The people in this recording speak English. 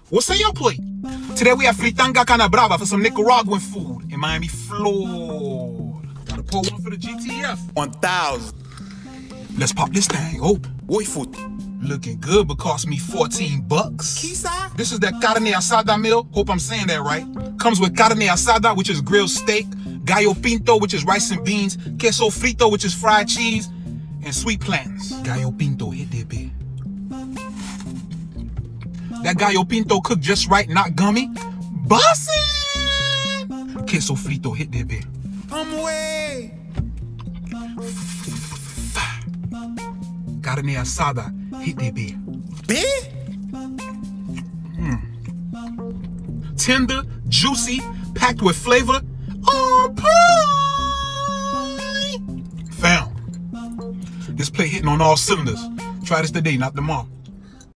What's on your plate? Today we have fritanga cana brava for some Nicaraguan food in Miami, Florida. Gotta pour one for the GTF. 1,000. Let's pop this thing open. Boy food. Looking good, but cost me $14. Kisa? This is that carne asada meal. Hope I'm saying that right. Comes with carne asada, which is grilled steak, gallo pinto, which is rice and beans, queso frito, which is fried cheese, and sweet plantains. Gallo pinto, hit that bit. That gallo pinto cooked just right, not gummy. Bussin'! Queso frito, hit that bit. Come away. Carne asada, hit that bit. Bit? Tender, juicy, packed with flavor. On point! Fam, this plate hitting on all cylinders. Try this today, not tomorrow.